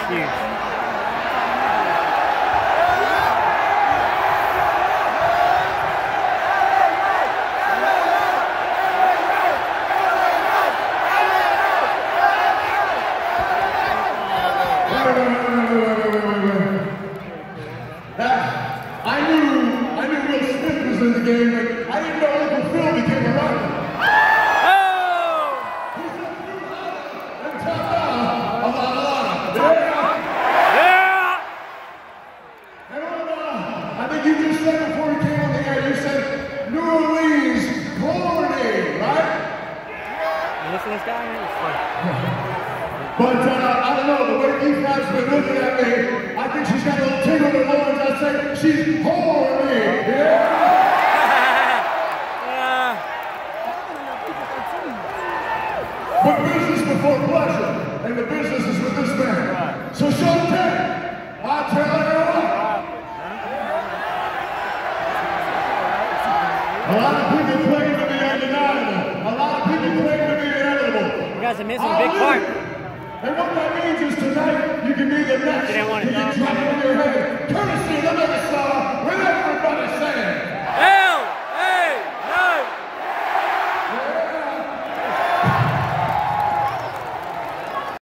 huge. I knew Will Smith was in the game, but I didn't know Uncle Phil became a rocker. He's a and top a lot. Yeah! And I think you just said before you came on the air, you said New Orleans Chlorine, right? You listen to this guy, man? It's fun. But I don't know, the way you guys been looking at me, I think she's got a little tingle in her loins. I say she's horny. Yeah! But business before pleasure, and the business is with this man. So Showtime, I'll tell you what. A lot of people claim to be undeniable. A lot of people claim to be inevitable. You guys are missing a big part. And what that means is tonight, you can be the next to get dropped on your head, courtesy of the megastar,